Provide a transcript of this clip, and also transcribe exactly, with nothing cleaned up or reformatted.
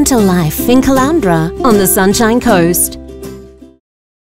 to life in Caloundra on the Sunshine Coast.